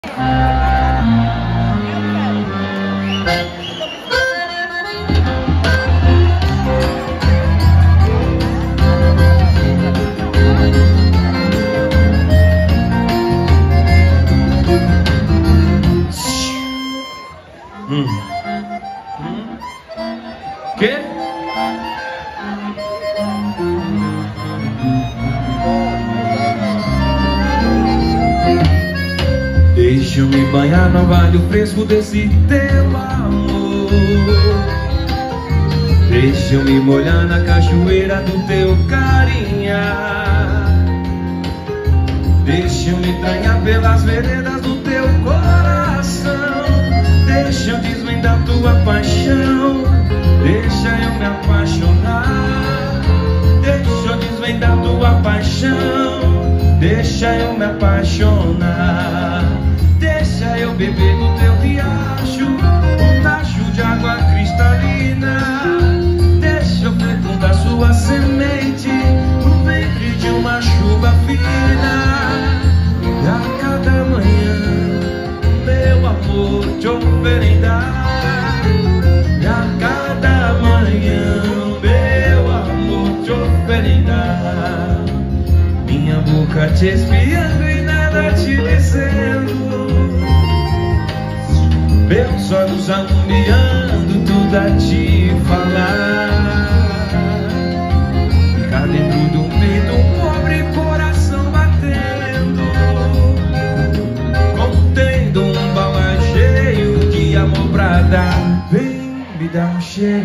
Quê? Deixa eu me banhar no orvalho fresco desse teu amor. Deixa eu me molhar na cachoeira do teu carinhar. Deixa eu me entranhar pelas veredas do teu coração. Deixa eu desvendar tua paixão. Deixa eu me apaixonar. Deixa eu desvendar tua paixão. Deixa eu me apaixonar. Deixa eu beber do teu riacho, um tacho de água cristalina. Deixa eu fecundar sua semente no ventre de uma chuva fina. E a cada manhã, meu amor, te oferendar. E a cada manhã, meu amor, te oferendar. Minha boca te espiando e nada te dizendo. Meus olhos alumiando, tudo a te falar. E cá dentro do peito um pobre coração batendo, contendo um balão cheio de amor pra dar. Vem me dar um cheiro,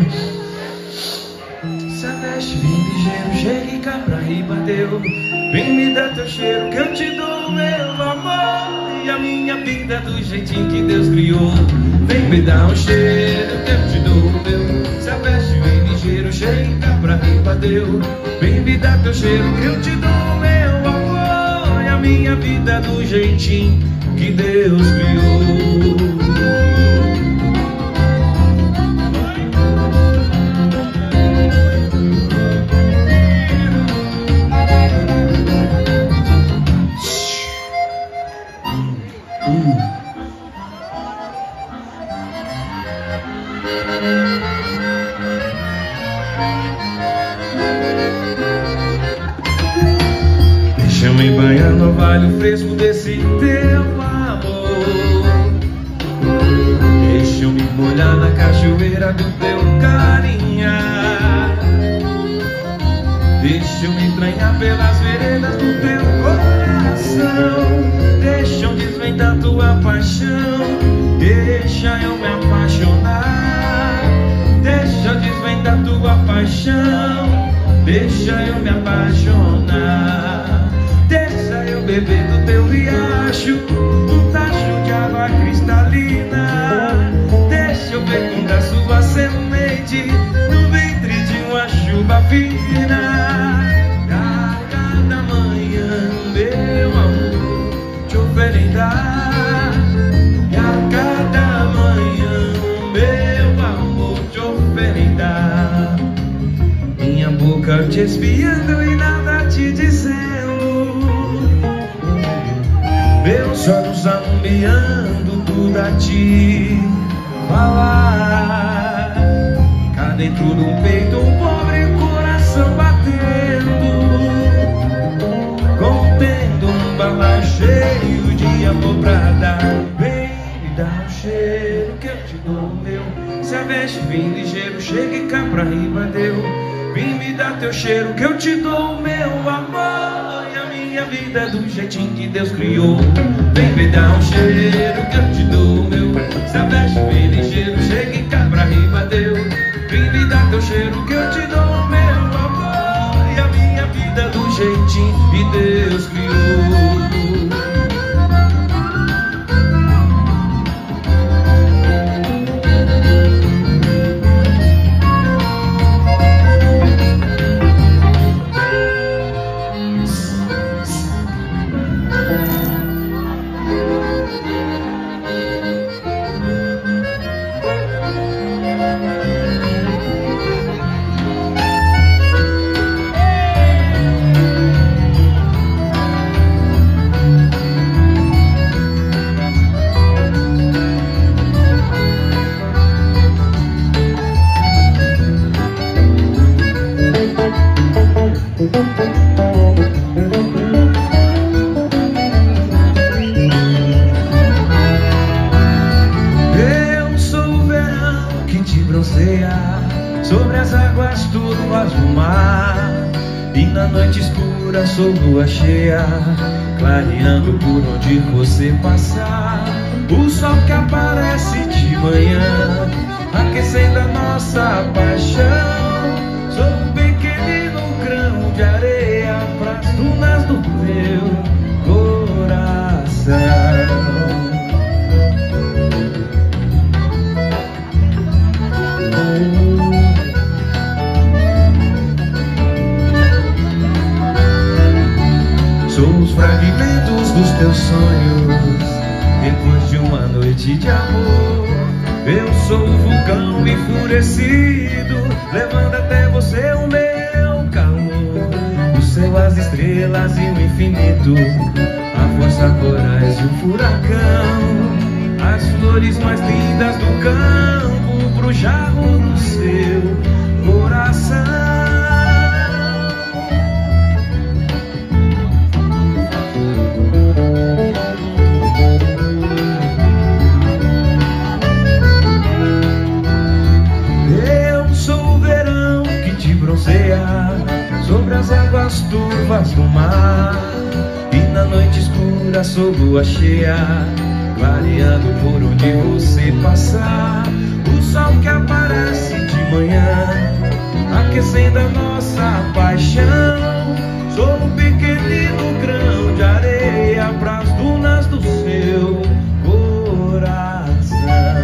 se aveste, vem ligeiro, chega e cá pra rir, bateu. Vem me dar teu cheiro que eu te dou, meu amor. E a minha vida do jeitinho que Deus criou. Vem me dar um cheiro que eu te dou, meu. Se aveste, vem ligeiro, chega pra rir, bateu. Vem me dar teu cheiro que eu te dou, meu amor. E a minha vida do jeitinho que Deus criou. Deixa eu me banhar no orvalho fresco desse teu amor. Deixa eu me molhar na cachoeira do teu carinhar. Deixa eu me entranhar pelas veredas do teu coração. Deixa eu desvendar tua paixão. Deixa eu me apaixonar. Deixa eu desvendar tua paixão. Deixa eu me apaixonar. Deixa eu beber do teu riacho, um tacho de água cristalina. Deixa eu fecundar sua semente no ventre de uma chuva fina. A cada manhã, meu amor, te oferendar. E a cada manhã, meu amor, te oferendar. Minha boca te espiando e nada te dizendo. Meus olhos alumiando, tudo a te falar. Cá dentro do peito um pobre coração batendo, contendo um balão cheio de amor pra dar. Vem me dar um cheiro que eu te dou, meu. Se aveste, vem ligeiro, chega e cá pra rir, bateu. Vem me dar teu cheiro que eu te dou, meu amor. E a minha vida do jeitinho que Deus criou. Vem me dar um cheiro que eu te dou, meu. Se aveste, vem ligeiro, chega e cá pra rir, bateu. Vem me dar teu cheiro que eu te dou, meu amor. E a minha vida do jeitinho que Deus criou. na noite escura sou lua cheia, clareando por onde você passar. O sol que aparece de manhã, aquecendo a nossa paixão. Sou um pequenino grão de areia pras dunas do meu coração. Sou os fragmentos dos teus sonhos, depois de uma noite de amor. Eu sou um vulcão enfurecido, levando até você o meu calor. O céu, as estrelas e o infinito, a força, corais e o furacão. As flores mais lindas do campo pro jarro do seu coração. Sobre as águas turvas do mar, e na noite escura sou lua cheia, clareando por onde você passar. O sol que aparece de manhã, aquecendo a nossa paixão. Sou um pequenino grão de areia pras dunas do seu coração.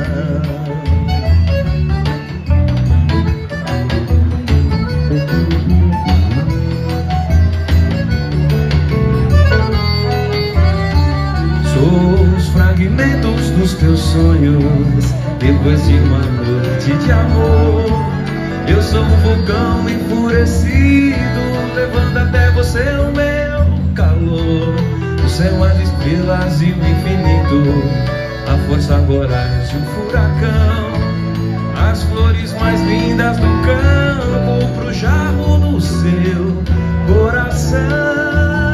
Os fragmentos dos teus sonhos, depois de uma noite de amor. Eu sou um vulcão enfurecido, levando até você o meu calor. O céu, as estrelas e o infinito, a força, corais e o furacão. As flores mais lindas do campo pro jarro do seu coração.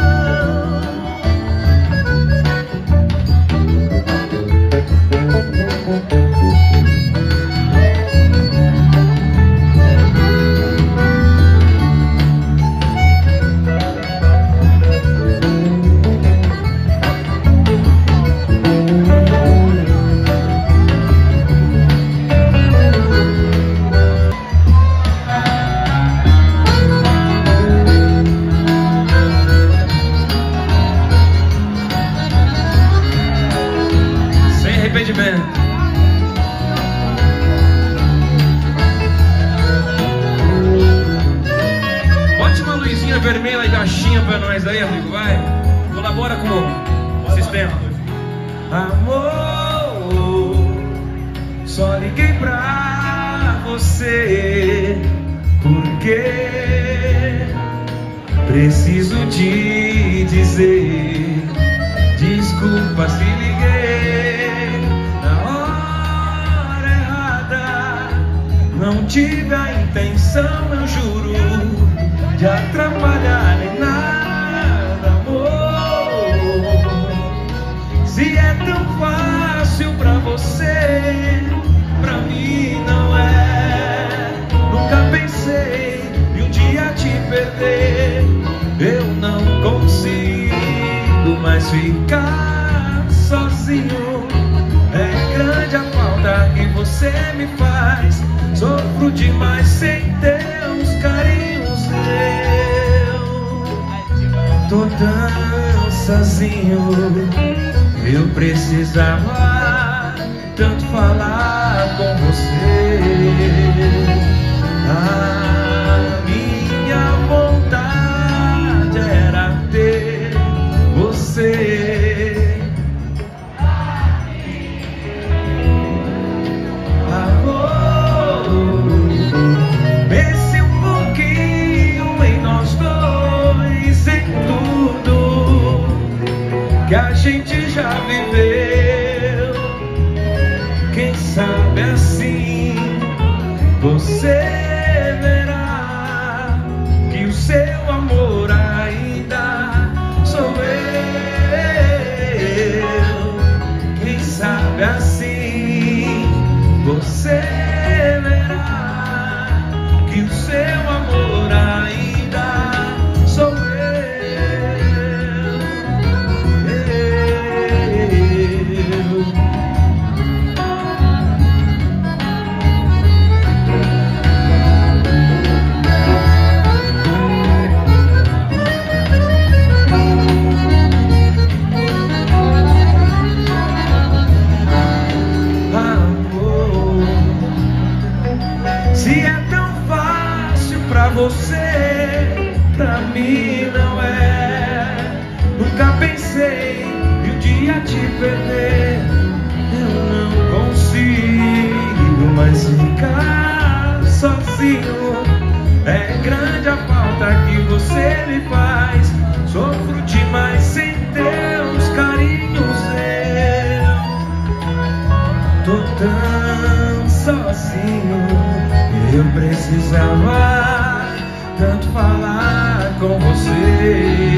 Bote uma luzinha vermelha e baixinha pra nós aí, amigo, vai. Colabora com o sistema. Amor, só liguei pra você porque preciso te dizer. Desculpa se liguei na hora errada. Não tive a intenção, eu juro, de atrapalhar nem nada, amor. Se é tão fácil pra você, pra mim não é. Nunca pensei em um dia te perder. Eu não consigo mais ficar sozinho. É grande a falta que você me faz. Sofro demais sem teus carinhos. Tô tão sozinho. Eu precisava tanto falar com você. A minha vontade era ter você. Amor, pense um pouquinho em nós dois, em tudo que a gente já viveu. Quem sabe assim você verá tô tão sozinho. Eu precisava tanto falar com você.